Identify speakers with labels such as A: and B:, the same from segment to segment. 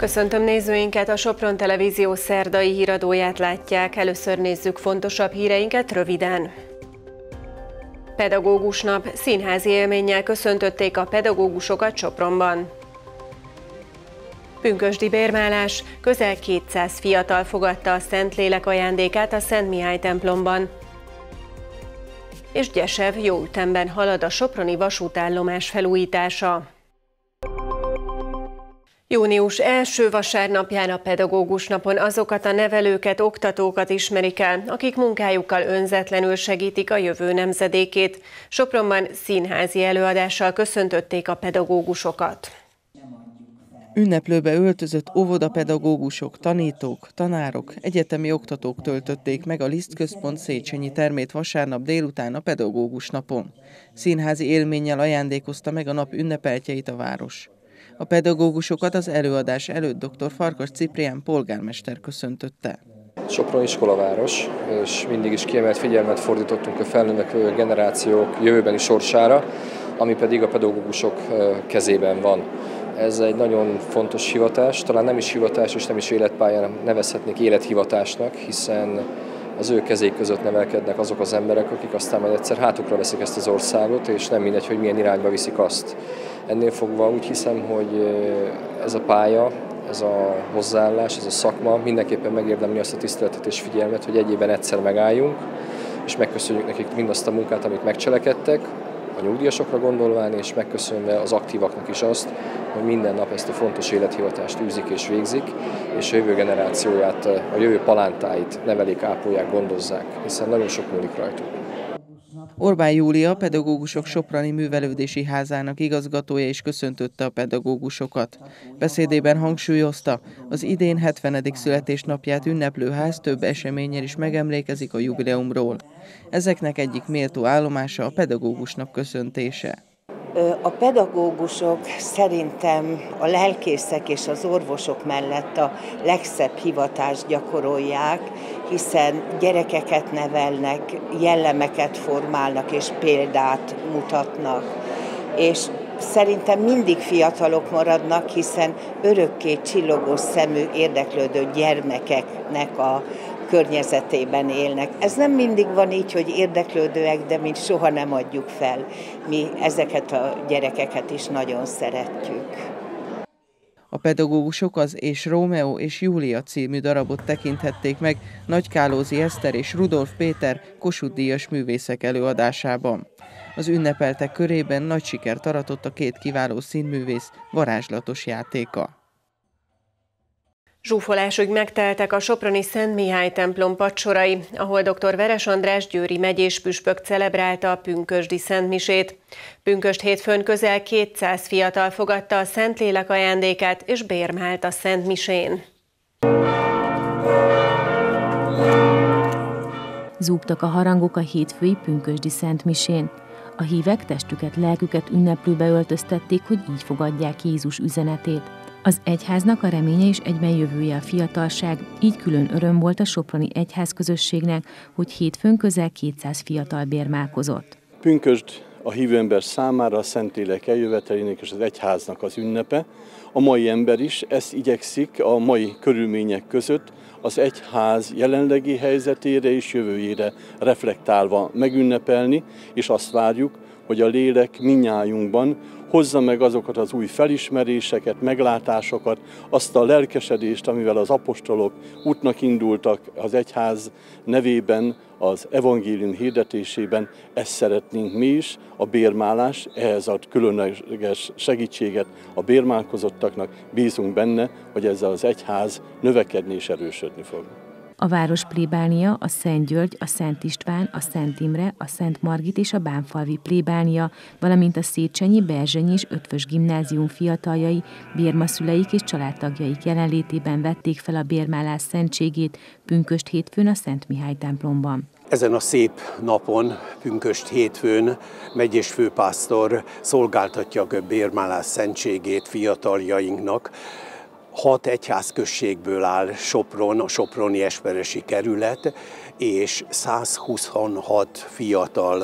A: Köszöntöm nézőinket, a Sopron Televízió szerdai híradóját látják. Először nézzük fontosabb híreinket röviden. Pedagógus nap, színházi élménnyel köszöntötték a pedagógusokat Sopronban. Pünkösdi bérmálás, közel 200 fiatal fogadta a Szentlélek ajándékát a Szent Mihály templomban. És Gyesev jó ütemben halad a soproni vasútállomás felújítása. Június első vasárnapján, a pedagógus napon azokat a nevelőket, oktatókat ismerik el, akik munkájukkal önzetlenül segítik a jövő nemzedékét. Sopronban színházi előadással köszöntötték a pedagógusokat.
B: Ünneplőbe öltözött óvodapedagógusok, tanítók, tanárok, egyetemi oktatók töltötték meg a Liszt Központ Széchenyi termét vasárnap délután a pedagógus napon. Színházi élménnyel ajándékozta meg a nap ünnepeltjeit a város. A pedagógusokat az előadás előtt dr. Farkas Ciprián polgármester köszöntötte.
C: Sopron iskolaváros, és mindig is kiemelt figyelmet fordítottunk a felnövekvő generációk jövőbeni sorsára, ami pedig a pedagógusok kezében van. Ez egy nagyon fontos hivatás, talán nem is hivatás és nem is életpályán nevezhetnék élethivatásnak, hiszen az ő kezék között nevelkednek azok az emberek, akik aztán majd egyszer hátukra veszik ezt az országot, és nem mindegy, hogy milyen irányba viszik azt. Ennél fogva úgy hiszem, hogy ez a pálya, ez a hozzáállás, ez a szakma mindenképpen megérdemli azt a tiszteletet és figyelmet, hogy egy évben egyszer megálljunk, és megköszönjük nekik mindazt a munkát, amit megcselekedtek, a nyugdíjasokra gondolván, és megköszönve az aktívaknak is azt, hogy minden nap ezt a fontos élethivatást űzik és végzik, és a jövő generációját, a jövő palántáit nevelik, ápolják, gondozzák, hiszen nagyon sok múlik rajtuk.
B: Orbán Júlia, pedagógusok Soproni Művelődési Házának igazgatója is köszöntötte a pedagógusokat. Beszédében hangsúlyozta, az idén 70. születésnapját ünneplő ház több eseménnyel is megemlékezik a jubileumról. Ezeknek egyik méltó állomása a pedagógusnak köszöntése.
D: A pedagógusok szerintem a lelkészek és az orvosok mellett a legszebb hivatást gyakorolják, hiszen gyerekeket nevelnek, jellemeket formálnak és példát mutatnak. És szerintem mindig fiatalok maradnak, hiszen örökké csillogó szemű, érdeklődő gyermekeknek a környezetében élnek. Ez nem mindig van így, hogy érdeklődőek, de mi soha nem adjuk fel. Mi ezeket a gyerekeket is nagyon szeretjük.
B: A pedagógusok az És Rómeó és Júlia című darabot tekinthették meg Nagykálózi Eszter és Rudolf Péter Kossuth-díjas művészek előadásában. Az ünnepeltek körében nagy sikert aratott a két kiváló színművész varázslatos játéka.
A: Zsúfolásig megteltek a soproni Szent Mihály templom padsorai, ahol dr. Veres András győri megyés püspök celebrálta a pünkösdi szentmisét. Pünkösd hétfőn közel 200 fiatal fogadta a Szentlélek ajándékát és bérmált a szentmisén.
E: Zúgtak a harangok a hétfői pünkösdi szentmisén. A hívek testüket, lelküket ünneplőbe öltöztették, hogy így fogadják Jézus üzenetét. Az egyháznak a reménye és egyben jövője a fiatalság, így külön öröm volt a soproni egyházközösségnek, hogy hétfőn közel 200 fiatal bérmálkozott.
F: Pünkösd a hívő ember számára a Szentlélek eljövetelének és az egyháznak az ünnepe. A mai ember is ezt igyekszik a mai körülmények között az egyház jelenlegi helyzetére és jövőjére reflektálva megünnepelni, és azt várjuk, hogy a lélek mindnyájunkban hozza meg azokat az új felismeréseket, meglátásokat, azt a lelkesedést, amivel az apostolok útnak indultak az egyház nevében, az evangélium hirdetésében. Ezt szeretnénk mi is, a bérmálás, ehhez ad különleges segítséget a bérmálkozottaknak. Bízunk benne, hogy ezzel az egyház növekedni és erősödni fog.
E: A város plébánia, a Szent György, a Szent István, a Szent Imre, a Szent Margit és a bánfalvi plébánia, valamint a Széchenyi, Berzsenyi és Ötvös gimnázium fiataljai, bérmaszüleik és családtagjaik jelenlétében vették fel a bérmálás szentségét pünkösd hétfőn a Szent Mihály templomban.
G: Ezen a szép napon, pünkösd hétfőn megyés főpásztor szolgáltatja a bérmálás szentségét fiataljainknak. 6 egyházközségből áll Sopron, a soproni esperesi kerület, és 126 fiatal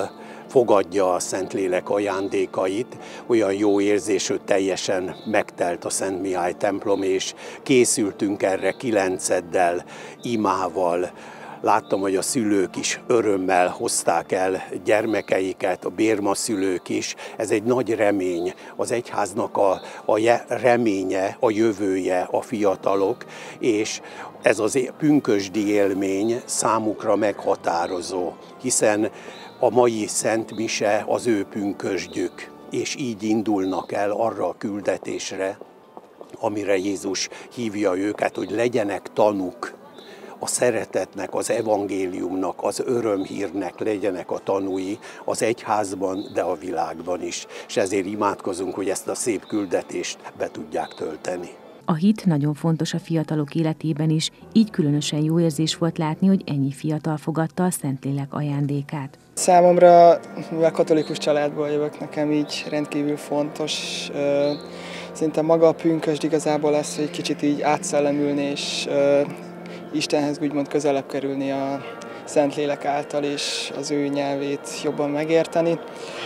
G: fogadja a Szentlélek ajándékait. Olyan jó érzés, hogy teljesen megtelt a Szent Mihály templom, és készültünk erre 9-eddel, imával. Láttam, hogy a szülők is örömmel hozták el gyermekeiket, a bérmaszülők is. Ez egy nagy remény, az egyháznak a reménye, a jövője, a fiatalok, és ez az pünkösdi élmény számukra meghatározó, hiszen a mai Szent Mise az ő pünkösdjük, és így indulnak el arra a küldetésre, amire Jézus hívja őket, hogy legyenek tanúk. A szeretetnek, az evangéliumnak, az örömhírnek legyenek a tanúi az egyházban, de a világban is. És ezért imádkozunk, hogy ezt a szép küldetést be tudják tölteni.
E: A hit nagyon fontos a fiatalok életében is, így különösen jó érzés volt látni, hogy ennyi fiatal fogadta a Szentlélek ajándékát.
H: Számomra, mivel katolikus családból jövök, nekem így rendkívül fontos. Szerintem maga a pünkösd igazából lesz, hogy kicsit így átszellemülni, és Istenhez úgymond közelebb kerülni a Szentlélek által, és az ő nyelvét jobban megérteni.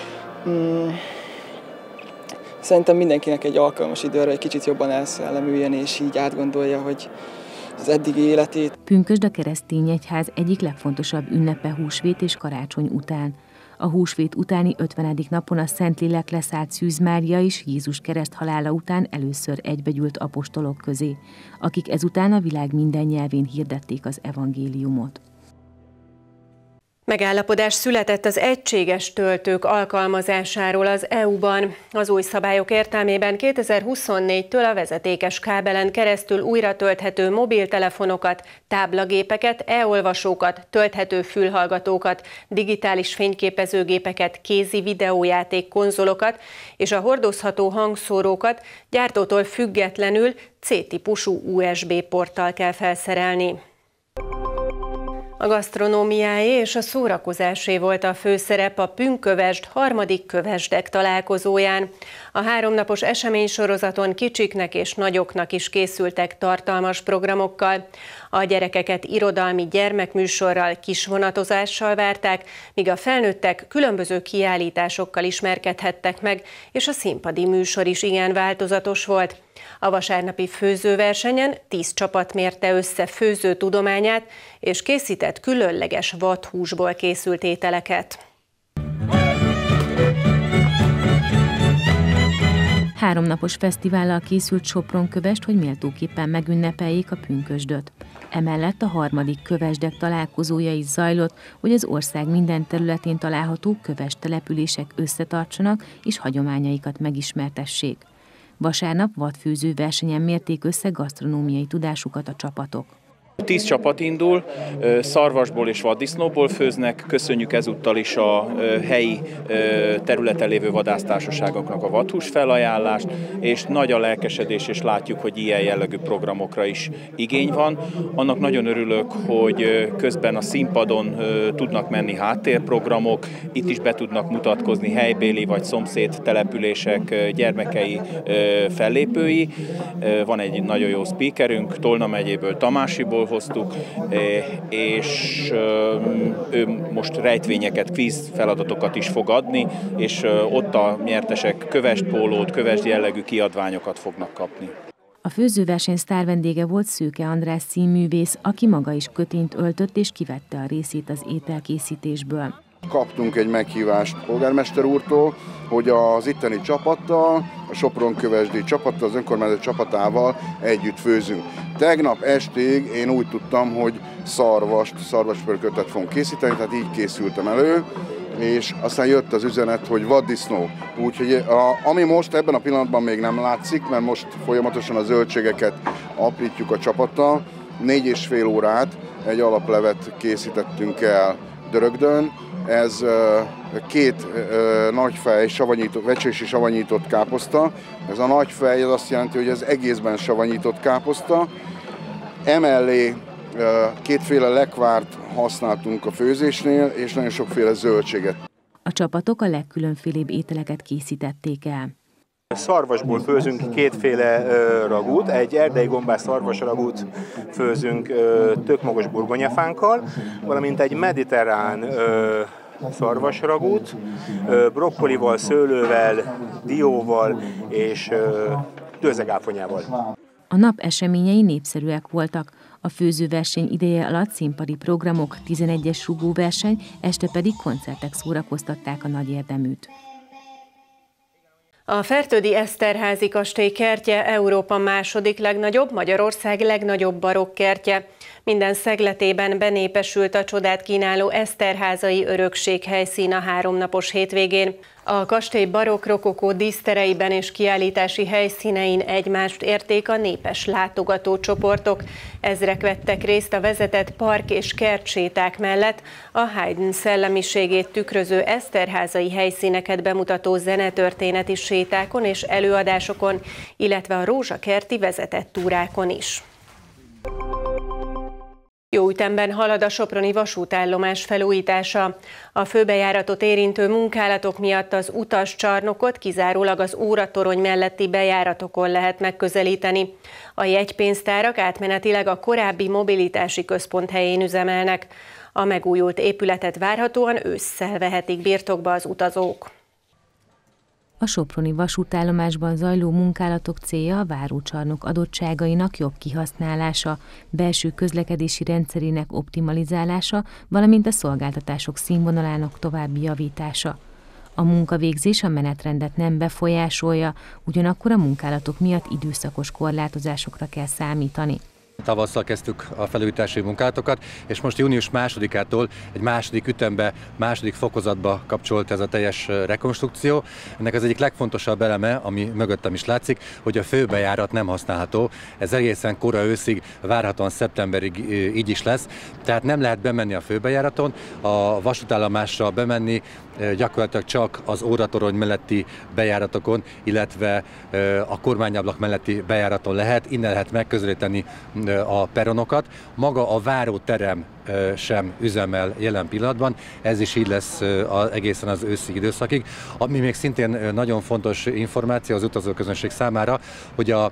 H: Szerintem mindenkinek egy alkalmas időre, egy kicsit jobban elszellemüljön, és így átgondolja, hogy az eddigi életét.
E: Pünkösd a keresztény egyház egyik legfontosabb ünnepe húsvét és karácsony után. A húsvét utáni 50. napon a Szentlélek leszállt Szűz Mária is Jézus kereszthalála után először egybegyűlt apostolok közé, akik ezután a világ minden nyelvén hirdették az evangéliumot.
A: Megállapodás született az egységes töltők alkalmazásáról az EU-ban. Az új szabályok értelmében 2024-től a vezetékes kábelen keresztül újra tölthető mobiltelefonokat, táblagépeket, e-olvasókat, tölthető fülhallgatókat, digitális fényképezőgépeket, kézi videójáték konzolokat és a hordozható hangszórókat gyártótól függetlenül C-típusú USB porttal kell felszerelni. A gasztronómiáé és a szórakozásé volt a főszerep a Pünkkövesd harmadik kövesdek találkozóján. A 3 napos eseménysorozaton kicsiknek és nagyoknak is készültek tartalmas programokkal. A gyerekeket irodalmi gyermekműsorral, kisvonatozással várták, míg a felnőttek különböző kiállításokkal ismerkedhettek meg, és a színpadi műsor is igen változatos volt. A vasárnapi főzőversenyen 10 csapat mérte össze főző tudományát, és készített különleges vadhúsból készült ételeket.
E: 3 napos fesztivállal készült Sopron-Kövesd, hogy méltóképpen megünnepeljék a pünkösdöt. Emellett a harmadik kövesdek találkozója is zajlott, hogy az ország minden területén található kövesd települések összetartsanak és hagyományaikat megismertessék. Vasárnap vadfőző versenyen mérték össze gasztronómiai tudásukat a csapatok.
I: 10 csapat indul, szarvasból és vaddisznóból főznek, köszönjük ezúttal is a helyi területen lévő vadásztársaságoknak a vadhús felajánlást, és nagy a lelkesedés, és látjuk, hogy ilyen jellegű programokra is igény van. Annak nagyon örülök, hogy közben a színpadon tudnak menni háttérprogramok, itt is be tudnak mutatkozni helybéli vagy szomszéd települések gyermekei, fellépői. Van egy nagyon jó speakerünk, Tolna megyéből, Tamásiból hoztuk, és ő most rejtvényeket, kvíz feladatokat is fog adni, és ott a nyertesek kövesdpólót, kövesd jellegű kiadványokat fognak kapni.
E: A főzőverseny sztárvendége volt Szőke András színművész, aki maga is kötényt öltött és kivette a részét az ételkészítésből.
J: Kaptunk egy meghívást polgármester úrtól, hogy az itteni csapattal, a Sopron-Kövesdi csapattal, az önkormányzat csapatával együtt főzünk. Tegnap estig én úgy tudtam, hogy szarvaspörkötet fogunk készíteni, tehát így készültem elő, és aztán jött az üzenet, hogy vaddisznó. Úgyhogy ami most ebben a pillanatban még nem látszik, mert most folyamatosan a zöldségeket aprítjuk a csapattal, 4,5 órát egy alaplevet készítettünk el Dörögdön. Ez 2 nagyfej vecsési savanyított káposzta. Ez a nagyfej az azt jelenti, hogy ez egészben savanyított káposzta. Emellé 2 lekvárt használtunk a főzésnél, és nagyon sokféle zöldséget.
E: A csapatok a legkülönfélébb ételeket készítették el.
K: Szarvasból főzünk 2 ragút, egy erdei gombás szarvasragút főzünk tökmagos burgonyafánkkal, valamint egy mediterrán szarvasragút, brokkolival, szőlővel, dióval és tőzegáfonyával.
E: A nap eseményei népszerűek voltak. A főzőverseny ideje alatt színpadi programok, 11-es rugóverseny, este pedig koncertek szórakoztatták a nagy érdeműt.
A: A Fertődi Eszterházy kastély kertje Európa második legnagyobb, Magyarország legnagyobb barokk kertje. Minden szegletében benépesült a csodát kínáló eszterházai örökség helyszín a 3 napos hétvégén. A kastély barokk rokokó dísztereiben és kiállítási helyszínein egymást érték a népes látogatócsoportok. Ezrek vettek részt a vezetett park- és kertséták mellett a Haydn szellemiségét tükröző eszterházai helyszíneket bemutató zenetörténeti sétákon és előadásokon, illetve a rózsakerti vezetett túrákon is. Jó ütemben halad a soproni vasútállomás felújítása. A főbejáratot érintő munkálatok miatt az utascsarnokot kizárólag az óratorony melletti bejáratokon lehet megközelíteni. A jegypénztárak átmenetileg a korábbi mobilitási központ helyén üzemelnek. A megújult épületet várhatóan ősszel vehetik birtokba az utazók.
E: A soproni vasútállomásban zajló munkálatok célja a várócsarnok adottságainak jobb kihasználása, belső közlekedési rendszerének optimalizálása, valamint a szolgáltatások színvonalának további javítása. A munkavégzés a menetrendet nem befolyásolja, ugyanakkor a munkálatok miatt időszakos korlátozásokra kell számítani.
L: Tavasszal kezdtük a felújítási munkálatokat, és most június 2-ától egy második ütembe, második fokozatba kapcsolt ez a teljes rekonstrukció. Ennek az egyik legfontosabb eleme, ami mögöttem is látszik, hogy a főbejárat nem használható. Ez egészen kora őszig, várhatóan szeptemberig így is lesz. Tehát nem lehet bemenni a főbejáraton, a vasútállomásra bemenni gyakorlatilag csak az óratorony melletti bejáratokon, illetve a kormányablak melletti bejáraton lehet, innen lehet megközelíteni a peronokat. Maga a váróterem sem üzemel jelen pillanatban, ez is így lesz egészen az őszi időszakig. Ami még szintén nagyon fontos információ az utazóközönség számára, hogy a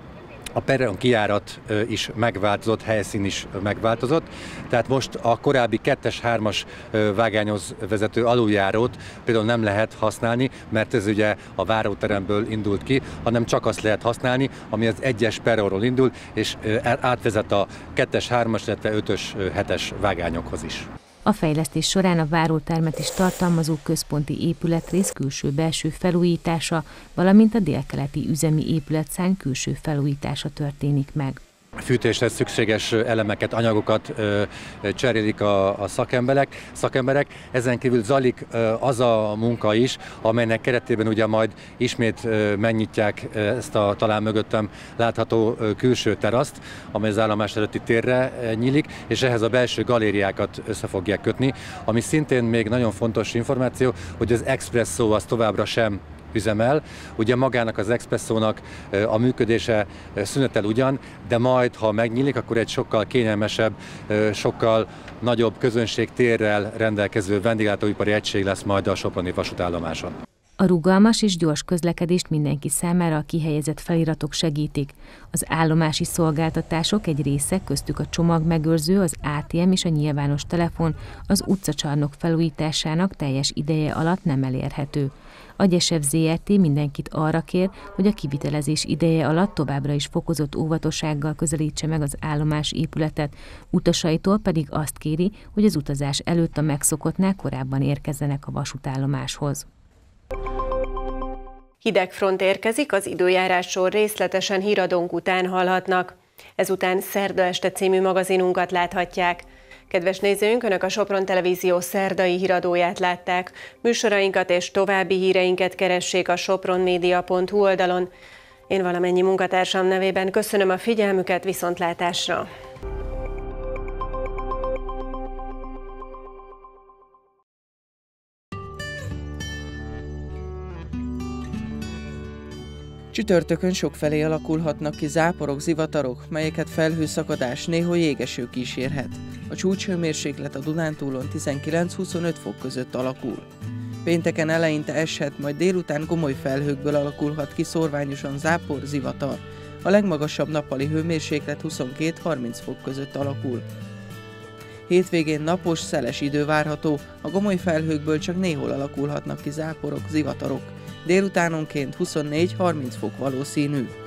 L: peron kijárat is megváltozott, helyszín is megváltozott. Tehát most a korábbi 2-3-as vágányhoz vezető aluljárót például nem lehet használni, mert ez ugye a váróteremből indult ki, hanem csak azt lehet használni, ami az 1-es peronról indul, és átvezet a 2-es, 3-as, illetve 5-ös, 7-es vágányokhoz is.
E: A fejlesztés során a várótermet is tartalmazó központi épületrész külső-belső felújítása, valamint a délkeleti üzemi épületszárny külső felújítása történik meg.
L: Fűtéshez szükséges elemeket, anyagokat cserélik a szakemberek. Ezen kívül zajlik az a munka is, amelynek keretében ugye majd ismét megnyitják ezt a talán mögöttem látható külső teraszt, amely az állomás előtti térre nyílik, és ehhez a belső galériákat össze fogják kötni, ami szintén még nagyon fontos információ, hogy az expresszó az továbbra sem üzemel. Ugye magának az expresszónak a működése szünetel ugyan, de majd, ha megnyílik, akkor egy sokkal kényelmesebb, sokkal nagyobb közönségtérrel rendelkező vendéglátóipari egység lesz majd a soproni vasútállomáson.
E: A rugalmas és gyors közlekedést mindenki számára a kihelyezett feliratok segítik. Az állomási szolgáltatások egy része, köztük a csomagmegőrző, az ATM és a nyilvános telefon az utcacsarnok felújításának teljes ideje alatt nem elérhető. A Gyesev ZRT mindenkit arra kér, hogy a kivitelezés ideje alatt továbbra is fokozott óvatossággal közelítse meg az állomás épületet, utasaitól pedig azt kéri, hogy az utazás előtt a megszokottnál korábban érkezzenek a vasútállomáshoz.
A: Hidegfront érkezik, az időjárásról részletesen híradónk után hallhatnak. Ezután Szerda este című magazinunkat láthatják. Kedves nézőink, Önök a Sopron Televízió szerdai híradóját látták. Műsorainkat és további híreinket keressék a sopronmedia.hu oldalon. Én valamennyi munkatársam nevében köszönöm a figyelmüket, viszontlátásra!
B: Csütörtökön sokfelé alakulhatnak ki záporok, zivatarok, melyeket felhőszakadás, néha jégeső kísérhet. A csúcshőmérséklet a Dunántúlon 19-25 fok között alakul. Pénteken eleinte eshet, majd délután gomoly felhőkből alakulhat ki szórványosan zápor, zivatar. A legmagasabb nappali hőmérséklet 22-30 fok között alakul. Hétvégén napos, szeles idő várható, a gomoly felhőkből csak néhol alakulhatnak ki záporok, zivatarok. Délutánonként 24-30 fok valószínű.